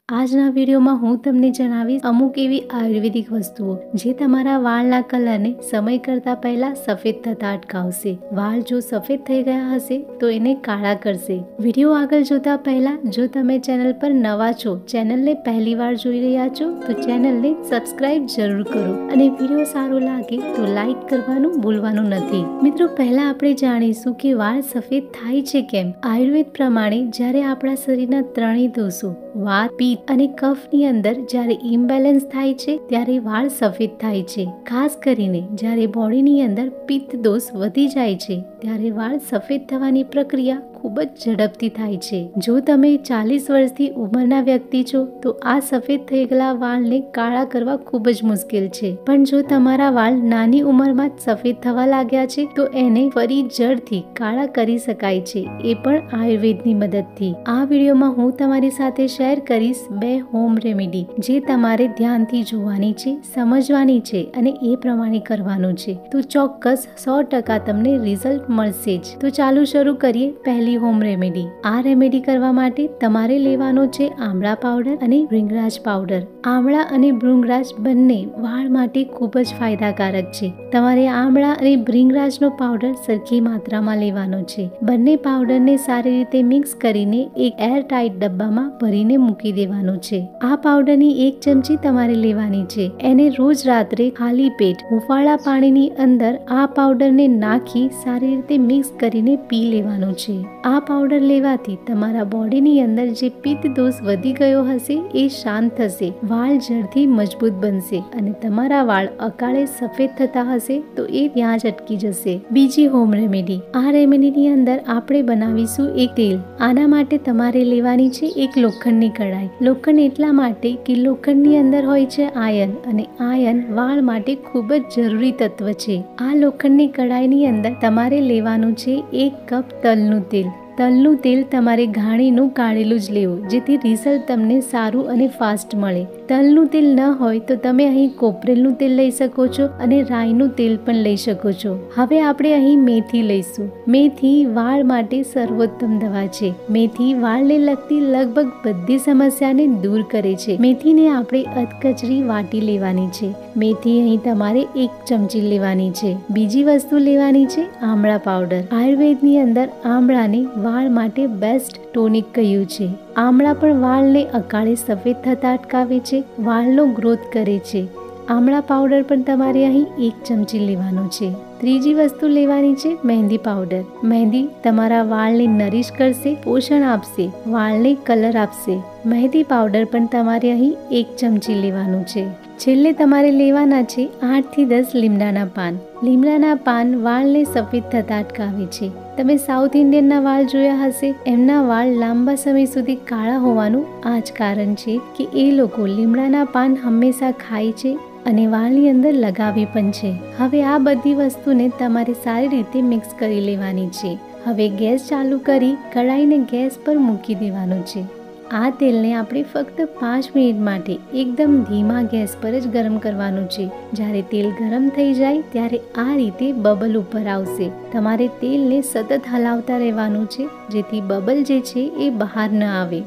આજના વિડીયોમાં હું તમને જણાવીશ અમુક એવી આયુર્વેદિક વસ્તુઓ જે તમારા વાળના કલરને સમય કરતા પહેલા સફેદ થતા અટકાવશે. વાળ જો સફેદ થઈ ગયા હશે તો એને કાળા કરશે. વિડીયો આગળ જોતા પહેલા જો તમે ચેનલ પર નવા છો, ચેનલને પહેલી વાર જોઈ રહ્યા છો તો ચેનલને સબસ્ક્રાઇબ જરૂર કરો અને વિડીયો સારો લાગે તો લાઈક કરવાનું ભૂલવાનું નથી. મિત્રો, પહેલા આપણે જાણીશું કે વાળ સફેદ થાય છે કેમ. આયુર્વેદ પ્રમાણે જ્યારે આપણા શરીરના ત્રણેય દોષો વાત, પિત્ત અને કફની અંદર જ્યારે ઇમ્બેલેન્સ થાય છે ત્યારે વાળ સફેદ થાય છે. ખાસ કરીને જ્યારે બોડીની અંદર પિત્ત દોષ વધી જાય છે ત્યારે વાળ સફેદ થવાની પ્રક્રિયા ખૂબ જ ઝડપથી થાય છે. જો તમે 40 વર્ષથી ઉંમરના વ્યક્તિ છો તો આ સફેદ થઈ ગયેલા વાળને કાળા કરવા ખૂબ જ મુશ્કેલ છે. પણ જો તમારા વાળ નાની ઉંમરમાં જ સફેદ થવા લાગ્યા છે તો એને ફરી જડથી કાળા કરી શકાય છે, એ પણ આયુર્વેદની મદદથી. આ વિડીયોમાં હું તમારી સાથે શેર કરીશ 2 હોમ રેમેડી જે તમારે ધ્યાનથી જોવાની છે, સમજવાની છે અને એ પ્રમાણે કરવાનું છે તો ચોક્કસ 100% તમને રિઝલ્ટ મળશે જ. તો ચાલો શરૂ કરીએ પહેલી હોમ રેમેડી. આ રેમેડી કરવા માટે તમારે લેવાનો છે આમળા પાવડર અને ભૃંગરાજ પાવડર. આમળા અને ભૃંગરાજ બંને વાળ માટે ખૂબ જ ફાયદાકારક છે. તમારે આમળા અને ભૃંગરાજનો પાવડર સરખી માત્રામાં લેવાનો છે. બંને પાવડરને સારી રીતે મિક્સ કરીને એક એર ટાઇટ ડબ્બામાં ભરીને મૂકી દેવાનો છે. આ પાવડરની 1 ચમચી તમારે લેવાની છે. એને રોજ રાત્રે ખાલી પેટ હુંફાળા પાણીની અંદર આ પાવડરને નાખી સારી રીતે મિક્સ કરીને પી લેવાનું છે. આ પાવડર લેવાથી તમારા બોડીની અંદર જે પિત્ત દોષ વધી ગયો હશે એ શાંત થશે, વાળ જડથી મજબૂત બનશે અને તમારા વાળ અકાળે સફેદ થતા હશે તો એ ત્યાં જ અટકી જશે. બીજી હોમ રેમેડી. આ રેમેડીની અંદર આપણે બનાવીશું એક તેલ. આના માટે તમારે લેવાની છે એક લોખંડની કડાઈ. લોખંડ એટલા માટે કે લોખંડની અંદર હોય છે આયર્ન અને આયર્ન વાળ માટે ખૂબ જ જરૂરી તત્વ છે. આ લોખંડની કડાઈની અંદર તમારે લેવાનું છે 1 કપ તલનું તેલ. તલનું તેલ તમારે ઘાણીનું કાઢેલું જ લેવું જેથી રિઝલ્ટ તમને સારું અને ફાસ્ટ મળે. તલનું તેલ ન હોય તો તમે અહીં કોપરેલનું તેલ લઈ શકો છો અને રાઈનું તેલ પણ લઈ શકો છો. હવે આપણે અહીં મેથી લઈશું. મેથી વાળ માટે સર્વોત્તમ દવા છે. મેથી વાળને લગતી લગભગ બધી સમસ્યાને દૂર કરે છે. મેથીને આપણે અધકચરી વાટી લેવાની છે. મેથી અહીં તમારે 1 ચમચી લેવાની છે. બીજી વસ્તુ લેવાની છે આમળા પાવડર. આયુર્વેદની અંદર આમળાને વાળ માટે બેસ્ટ ટોનિક કહ્યું છે. આમળા પણ વાળને અકાળે સફેદ થતા અટકાવે છે, વાળનો ગ્રોથ કરે છે. આમળા પાવડર પણ તમારે અહીં 1 ચમચી લેવાનો છે. ત્રીજી વસ્તુ લેવાની છે મહેંદી પાવડર. મહેંદી તમારા વાળને નરીશ કરશે, પોષણ આપશે, વાળને કલર આપશે. મહેંદી પાવડર પણ તમારે અહીં 1 ચમચી લેવાનું છે. છેલ્લે તમારે લેવાના છે 8 થી 10 લીમડાના પાન. લીમડાના પાન વાળને સફેદ થતા અટકાવે છે. તમે સાઉથ ઇન્ડિયનના વાળ જોયા હશે, એમના વાળ લાંબા સમય સુધી કાળા હોવાનું આ જ કારણ છે કે એ લોકો લીમડાના પાન હંમેશા ખાય છે અને વાળની અંદર લગાવી પણ છે. હવે આ બધી વસ્તુને તમારે સારી રીતે મિક્સ કરી લેવાની છે. હવે ગેસ ચાલુ કરી કડાઈને ગેસ પર મૂકી દેવાનું છે. આ તેલને આપણે ફક્ત 5 મિનિટ માટે એકદમ ધીમા ગેસ પર જ ગરમ કરવાનું છે. જ્યારે તેલ ગરમ થઈ જાય ત્યારે આ રીતે બબલ ઉપર આવશે. તમારે તેલને સતત હલાવતા રહેવાનું છે જેથી બબલ જે છે એ બહાર ન આવે.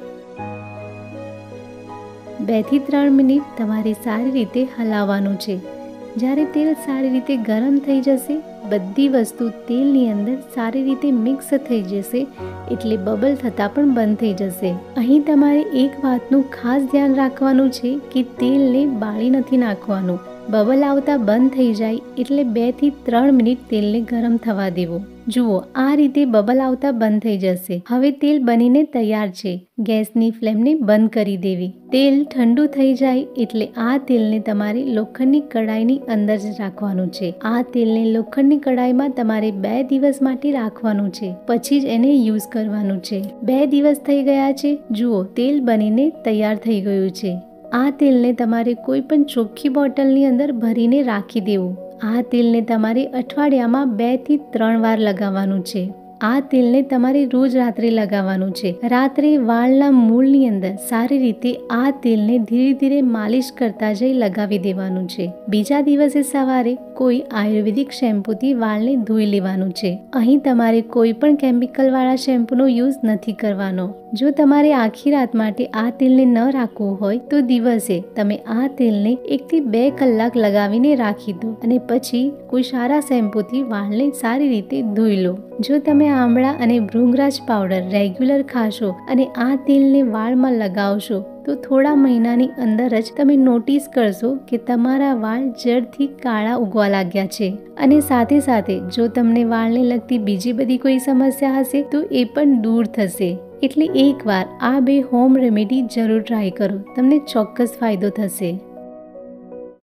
2 થી 3 મિનિટ તમારે સારી રીતે હલાવવાનું છે. જ્યારે તેલ સારી રીતે ગરમ થઈ જશે, બધી વસ્તુ તેલની અંદર સારી રીતે મિક્સ થઈ જશે એટલે બબલ થતા પણ બંધ થઈ જશે. અહીં તમારે એક વાતનું ખાસ ધ્યાન રાખવાનું છે કે તેલને બાળી નથી નાખવાનું. બબલ આવતા બંધ થઈ જાય એટલે 2 થી 3 મિનિટ તેલને ગરમ થવા દેવું. જુઓ, આ રીતે બબલ આવતા બંધ થઈ જશે. હવે તેલ બનીને તૈયાર છે. ગેસની ફ્લેમને બંધ કરી દેવી. તેલ ઠંડુ થઈ જાય એટલે આ તેલને તમારે લોખંડની કડાઈની અંદર જ રાખવાનું છે. આ તેલને લોખંડની કડાઈમાં તમારે 2 દિવસ માટે રાખવાનું છે, પછી જ એને યુઝ કરવાનું છે. 2 દિવસ થઈ ગયા છે. જુઓ, તેલ બનીને તૈયાર થઈ ગયું છે. આ તેલને તમારે કોઈ પણ ચોખ્ખી બોટલની અંદર ભરીને રાખી દેવું. આ તેલને તમારે અઠવાડિયામાં 2 થી 3 વાર લગાવવાનું છે. આ તેલને તમારે રોજ રાત્રે લગાવવાનું છે. રાત્રે વાળના મૂળની અંદર સારી રીતે આ તેલને ધીરે ધીરે માલિશ કરતા જઈ લગાવી દેવાનું છે. બીજા દિવસે સવારે કોઈ આયુર્વેદિક શેમ્પૂથી વાળને ધોઈ લેવાનું છે. અહીં તમારે કોઈ પણ કેમિકલવાળા શેમ્પૂનો યુઝ નથી કરવાનો. જો તમારે આખી રાત માટે આ તેલને ન રાખવું હોય તો દિવસે તમે આ તેલને 1 થી 2 કલાક લગાવીને રાખી દો અને પછી કોઈ સારા શેમ્પૂથી વાળને સારી રીતે ધોઈ લો. જો તમે આમળા અને ભૃંગરાજ પાવડર રેગ્યુલર ખાશો અને આ તેલને વાળમાં લગાવશો તો થોડા મહિનાની અંદર જ તમે નોટિસ કરશો કે તમારા વાળ જડથી કાળા ઉગવા લાગ્યા છે. અને સાથે સાથે જો તમને વાળને લગતી બીજી બધી કોઈ સમસ્યા હશે તો એ પણ દૂર થશે. એટલે એકવાર આ 2 હોમ રેમેડી જરૂર ટ્રાય કરો, તમને ચોક્કસ ફાયદો થશે.